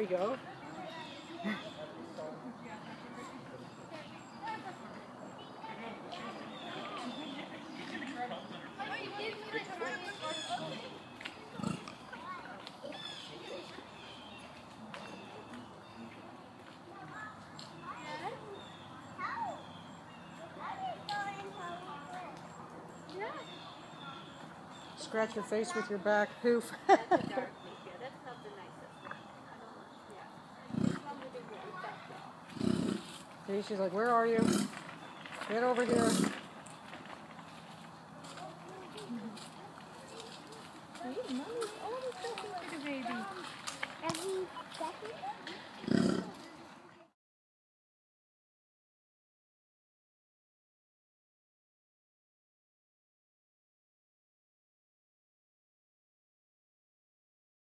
we go. Scratch your face with your back hoof. That's a dark leaf, yeah. That's not the nicest one. Yeah. See, she's like, where are you? Get over here.